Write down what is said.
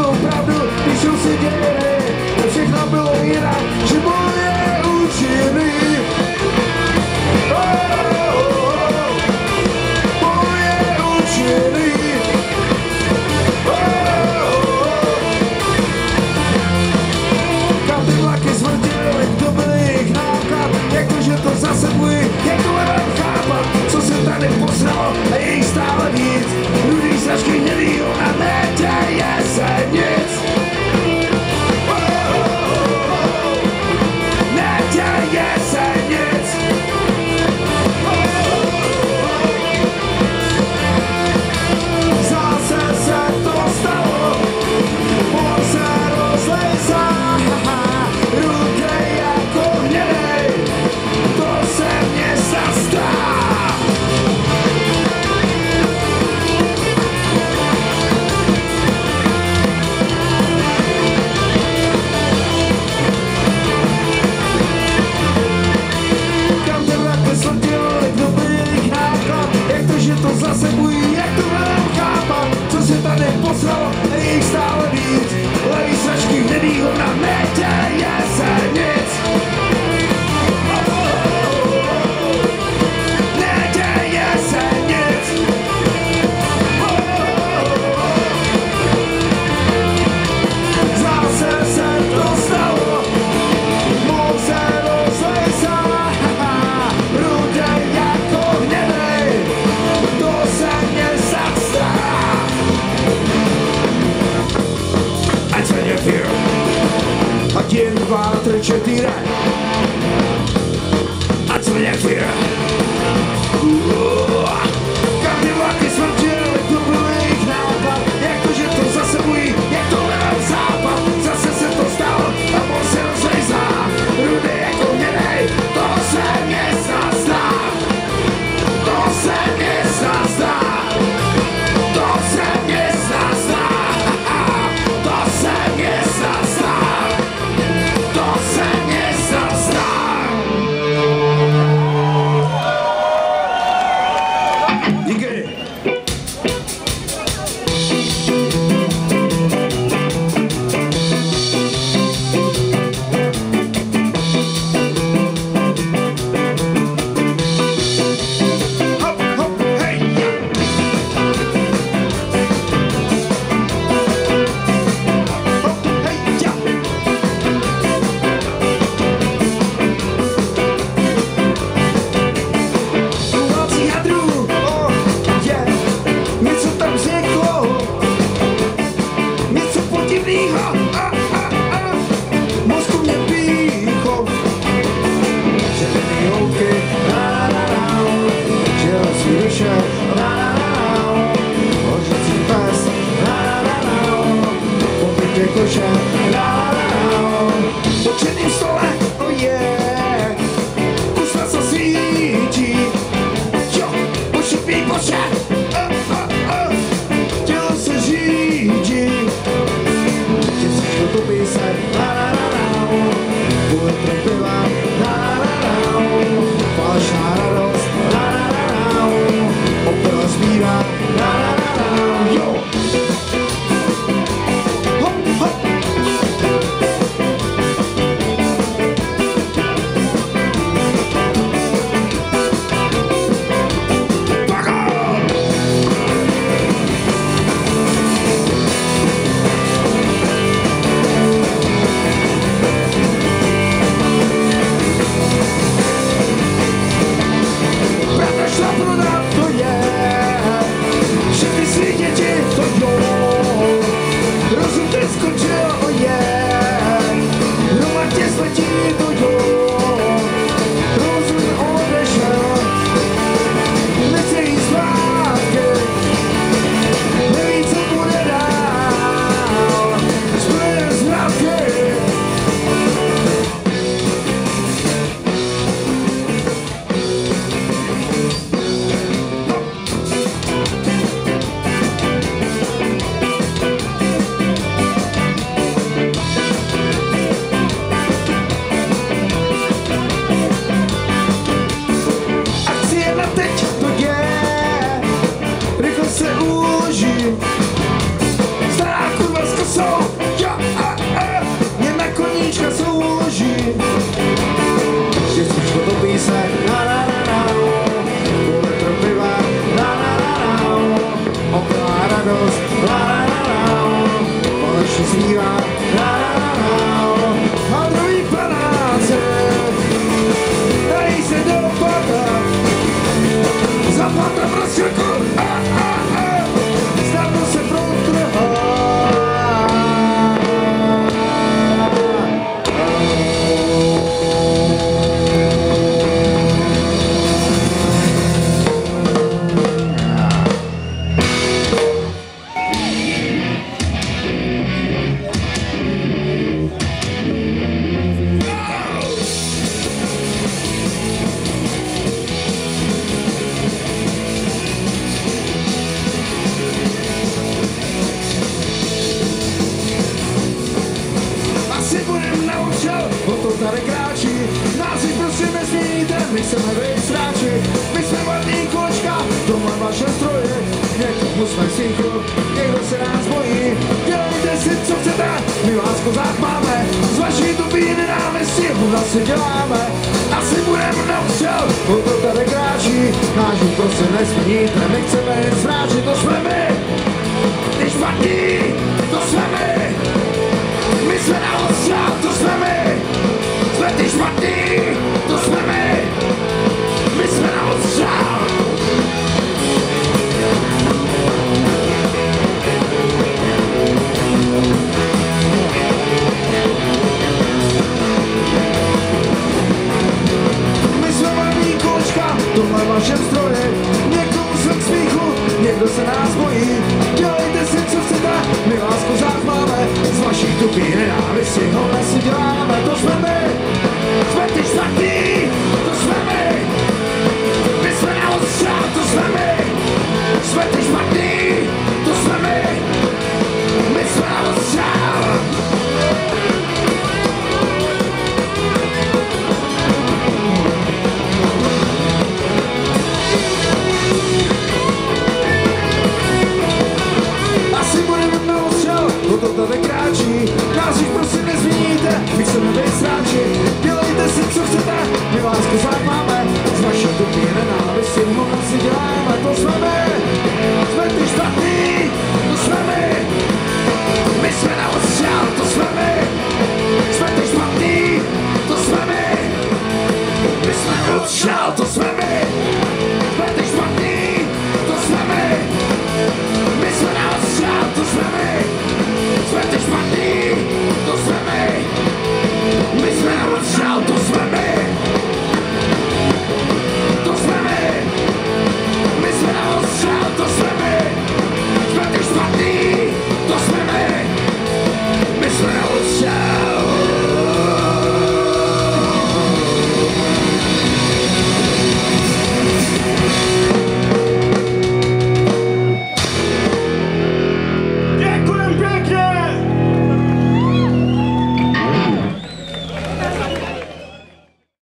celou pravdu, píšou si dějiny, to všechno bylo jinak, že moje učiny. Moje učiny. Kam ty vlaky smrtily, kdo byl jejich náklad, jak to, že to zasebuji, jak to mám chápat, co se tady posralo a je jich stále víc. Rudý sračky nevíjou a neděje se nic. Neděje se nic. Zase se to stalo, moře rozlezá, rudej jako hnědej, to se mně zastá. To zasebují, jak to hledám chápat, co se tady posralo, a je jich stále víc. Levý sračky hnědý hovna, neděje se nic. Neděje se nic. Zase se to stalo, moře rozlezá, rudej jako hnědej, to se mě zastá. Ať se nevěr, ať jen dva, tři, čtyři. Ať se nevěr. Kam ty vlaky smrtily, to byl jejich nápad, jak to, že to zasebují, jak to hledám západ. Zase se to stalo a on se rozlezá, rudej jako hnědej, to se mě zastá. To se mě zastá. To se mě zastá. To se mě zastá. To se mě radost, konečně zpívá, a druhý panáce, dají se do pata, zapata prostředku, snadno se protrhá. Tady kráčí, nás jich prostě nesmíte, my chceme být sráči, my jsme vatný kočka, tohle vaše stroje, někomu jsme svíchu, někdo se nás bojí, dělejte si co chcete, my vás kozák máme, z vaší tupí nenávistí, si děláme, asi budeme neustřel, to tady kráčí, náš jich prostě nesmíte, my chceme jen sráči, to jsme my, když vatný, to jsme my jsme na ostřel, to jsme my. Jsme ty šmatný, to jsme my jsme na odstřel. My jsme malý kočka, tohle vaše stroje, někomu se k smíchu, někdo se nás bojí, dělejte si co chcete, my vás kozák máme, z vašich tupí nenávistí, hovna si děláme.